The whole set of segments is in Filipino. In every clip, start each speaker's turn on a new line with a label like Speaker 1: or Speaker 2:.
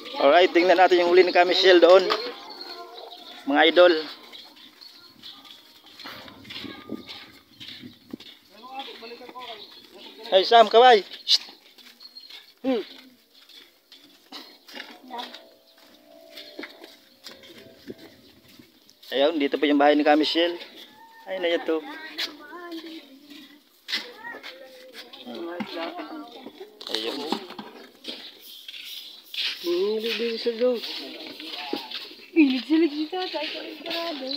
Speaker 1: Alright, tingnan natin yung huli ni Michelle doon. Mga idol. Hey Sam, kaway. Ayun, dito pa yung bahay ni Michelle. Ayun na ito. Ayun.
Speaker 2: Bilig sa doon. Bilig sa lagita. Tayo ka rin sarado.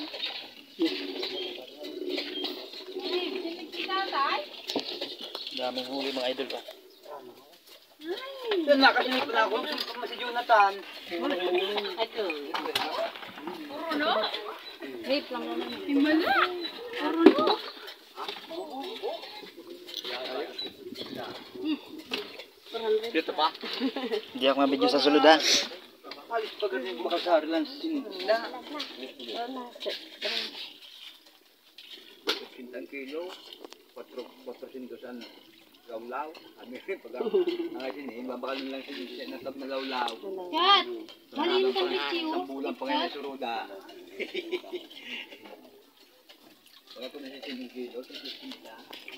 Speaker 1: Daming huli mga idol pa.
Speaker 3: Yan na, kasi nagpala ako. Si Jonathan.
Speaker 2: Ito. Puro no? Wait lang naman. Himala. Puro no?
Speaker 3: Dito pa.
Speaker 1: Hindi ako mabidyo sa sulod ha.
Speaker 3: Alis pa kasi makasari lang sa sinila. 50 kilo. 400 ano. Lawlaw. Kami pag ang sini, babakalin lang siya natap na lawlaw.
Speaker 2: Kat! Malinis ang bityo.
Speaker 3: Ang bulang pa ngayon sa ruda. Pag ako na siya 10 kilo, 50.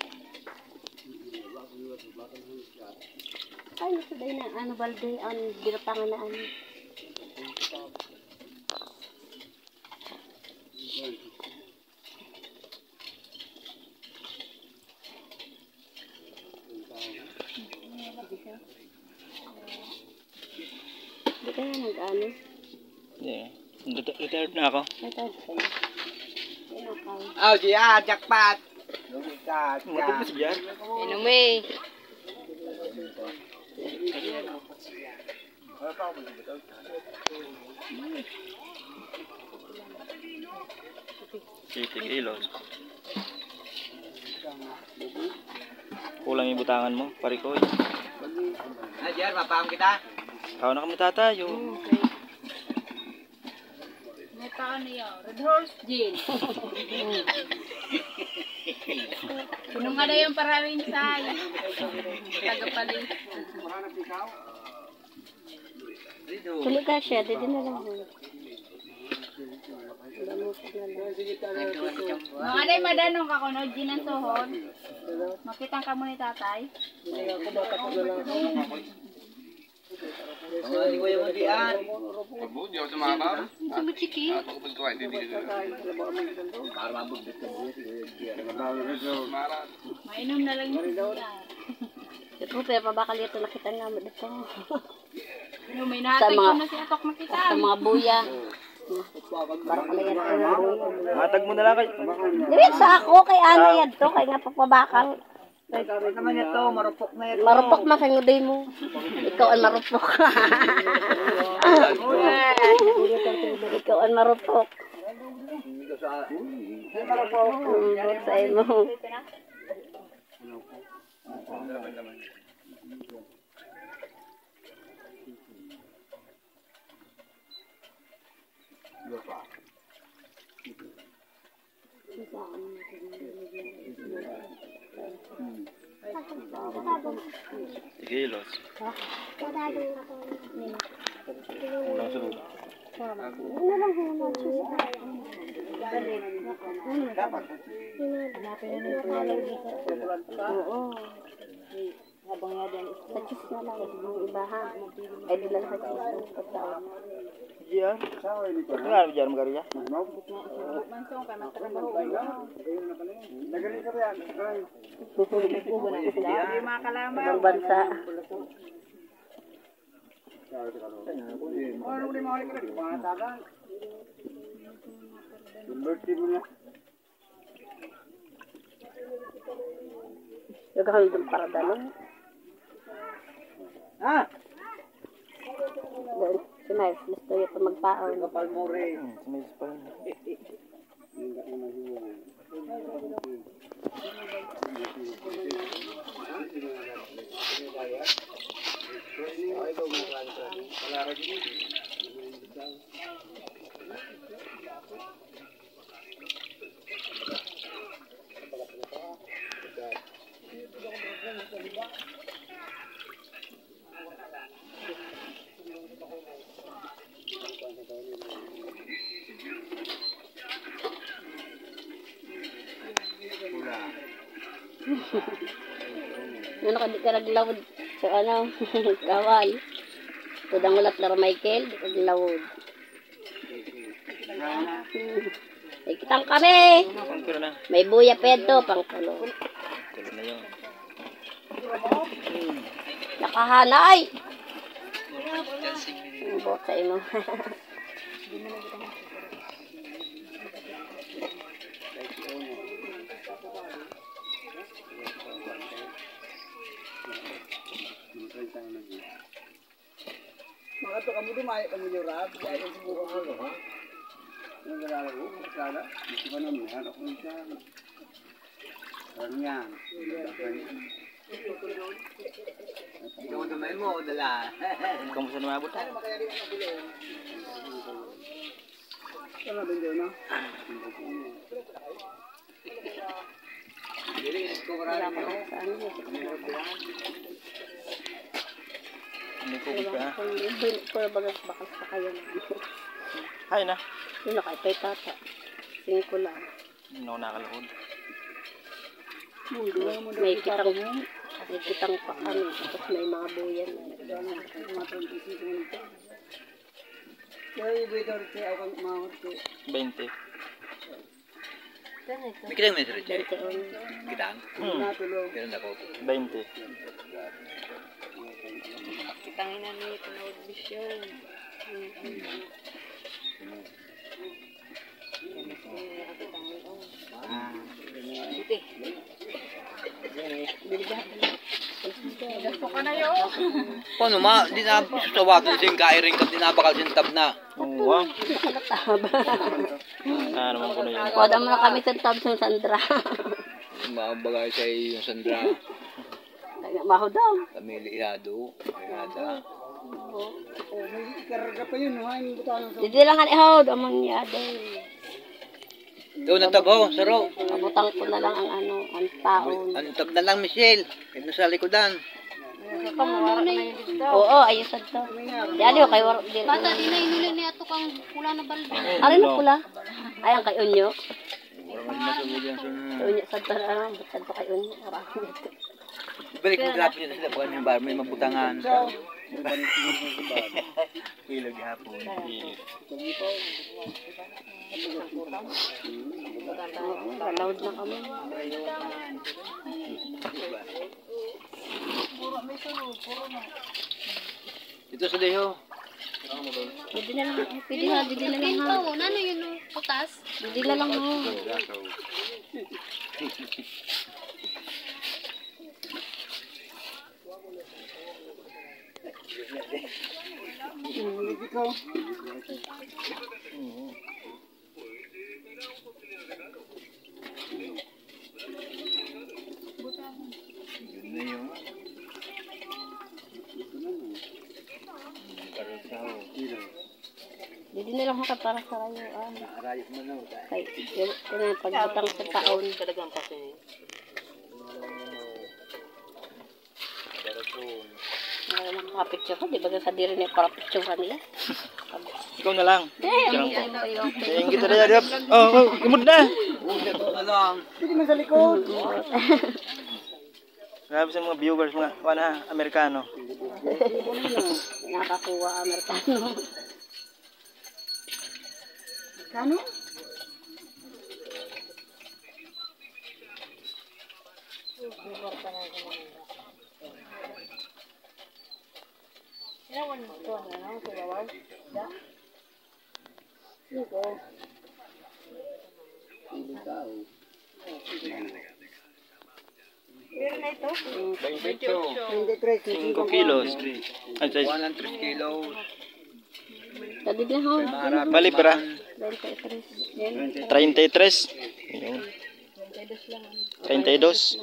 Speaker 2: Ay, nasuday na ano balde, ang binatangan na ano. Hindi ka na nag-ano?
Speaker 1: Yeah. Retired na ako.
Speaker 2: Retired ka na.
Speaker 3: Oh, Gia, jackpot. Lumikat.
Speaker 1: Matag na si Jan.
Speaker 2: Inumi.
Speaker 1: kilos. Kulang yung butangan mo, parikoy.
Speaker 3: Ah, Jan, mapaham kita.
Speaker 1: Kao na kami tatayo.
Speaker 2: May paano yun? Red Horse Gin. Punong ka na yung parawin sa tagapalit. Tuloy ka siya, dito na lang. Mga day madanong ka kuno, Gin ang tuhod. Makitang ka mo ni tatay.
Speaker 3: Hindi ko yung diyan.
Speaker 4: Di ako sumabab.
Speaker 2: Sumuchiki.
Speaker 4: Ako kapag kuha, hindi dito.
Speaker 3: Para mabog dito.
Speaker 2: Mainom na lang yung siya. Ito pero pabakal ito nakita nga mo dito. May nahatag ko na si Atok makita. Sa mga buya. Barang ka na yan.
Speaker 1: Matag mo na lang kayo.
Speaker 2: Dili sa ako kay ano yan to kay nga pagpabakal.
Speaker 3: Ano naman ito, marupok na ito.
Speaker 2: Marupok masanguday mo. Ikaw ang marupok. Ikaw ang marupok. Sa imo.
Speaker 1: Kilos. Kulang sulod.
Speaker 2: Habang nga din, sa cheese na lang, yung iba ha. Ay, di lang sa cheese. Pagkaon.
Speaker 1: Jan. Ano nga Jan magariya?
Speaker 2: Mansong ka, magtrabaho ka.
Speaker 3: Nagaling ka ba yan?
Speaker 2: Ubo na sila. Yung mga kalama. Ibang bansa.
Speaker 3: Ano ulit mga ulit ka rin? Mga tagang. Birthday mo na.
Speaker 2: Yung kahaldong para dalong.
Speaker 3: Ah!
Speaker 2: Si Miles, gusto ito magpaon.
Speaker 3: Kapal mo rin.
Speaker 1: Sumayos pa rin.
Speaker 2: Ano ka di ka naglawod? So ano, kawal. Tudang ulat na Michael, di ka naglawod. Ay, kitang kami.
Speaker 1: Pangkulo na.
Speaker 2: May buya pedo, pangkulo.
Speaker 1: Kulo na yun.
Speaker 2: Nakahanay. Bot sa imo.
Speaker 3: Mga to kami dumay kami yurab, ay siguro ko no. Ang galalo ko sana, hindi ko naman ako isa. Ganyan. Ikaw naman mo dala.
Speaker 1: Kamusta na mabot?
Speaker 3: Sana din no. Dili ko
Speaker 2: Wala pa lang sa ano.
Speaker 1: Hindi ko ka.
Speaker 2: Kung bagas bakal sa kayo na.
Speaker 1: Hay na.
Speaker 2: Yun na kay tata. 5 lang.
Speaker 1: No nakalahod.
Speaker 2: May kitang pa kami. Tapos may mga buyan.
Speaker 3: Kaya ibigay ko ako mahot ko.
Speaker 1: 20.
Speaker 3: May kitang may sir.
Speaker 2: Gantiyon.
Speaker 3: Kitang. Natulog. Ganun ako.
Speaker 1: 20.
Speaker 2: Kitangin na niyo tinawag bisyon.
Speaker 3: Paano ma, di na sa wato sing kairing kat dinabakal sin tab na.
Speaker 1: Oo. Ah, naman ko na yun.
Speaker 2: Kuha mo na kami sa tab sa Sandra.
Speaker 3: Mabagay sa yung Sandra.
Speaker 2: Maho daw.
Speaker 3: Kami lihado. Lihada. Karga pa yun, ha?
Speaker 2: Didi lang kan ihod among yado.
Speaker 3: Daw natabaw, saro.
Speaker 2: Abutang ko na lang ang ano, ang taon.
Speaker 3: Antab na lang, Michelle. Kaya nasa likodan.
Speaker 2: Oo, ayos sad to. Di ali kay war di.
Speaker 5: Bata, di na inuli ni ato kang pula na balde.
Speaker 2: Ari na pula. Ay ang kay unyo.
Speaker 3: Orang masugod yan sa...
Speaker 2: Unyo sad to ano, sad to kay unyo.
Speaker 3: Balik mo grabe nila sila. Bukan yung bar, may mabutangan. Ilog hapon.
Speaker 2: Loud na kami.
Speaker 3: Ito sa deho.
Speaker 2: Didi na lang. Pwede na, didi na lang ha.
Speaker 5: Pinto, nano yun no? Putas?
Speaker 2: Didi na lang ha.
Speaker 3: Yun na yung...
Speaker 2: Didi na lang ha para sa kayo.
Speaker 3: Arayos mo na.
Speaker 2: Kay yung pagbutang sa taon. Talagang kasi. Nakapicture ko, di ba sa diri niya para picture nila?
Speaker 1: Ikaw na lang.
Speaker 2: Ayun.
Speaker 1: Sayang kita na yan. Oh, imod na.
Speaker 3: Alam.
Speaker 1: Grabe sa mga viewers, mga wana, Amerikano.
Speaker 2: Nakakuha Amerikano. Kano?
Speaker 5: Meron na ito?
Speaker 1: 5 kilos. Ay,
Speaker 3: 103 kilos.
Speaker 2: Tadi na ho.
Speaker 1: bali para
Speaker 2: 23.
Speaker 1: 33. Ayun. 32.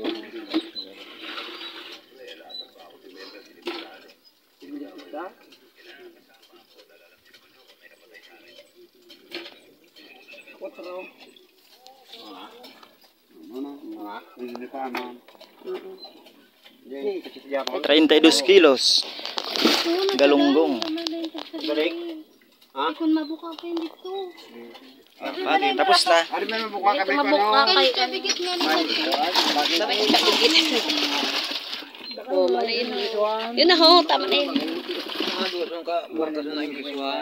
Speaker 2: Mm-mm.
Speaker 1: 32 kilos. Galunggong.
Speaker 3: Balik.
Speaker 5: Ha? Kung mabuka pa yun dito.
Speaker 1: Pati, tapos na.
Speaker 3: Ano may mabuka kami ko,
Speaker 2: Mabuka
Speaker 3: no?
Speaker 2: kay
Speaker 5: Kabigit nga ni
Speaker 2: Sabay kabigit. Oh, mali yun. Yun na ho, tama na yun.
Speaker 1: Doon ka, buwarta doon na yung kiswan.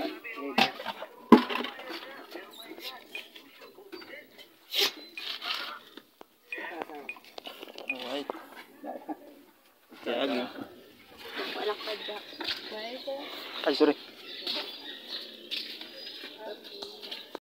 Speaker 1: Alright. Kaya,
Speaker 2: Walang padyak.
Speaker 1: ay, sorry.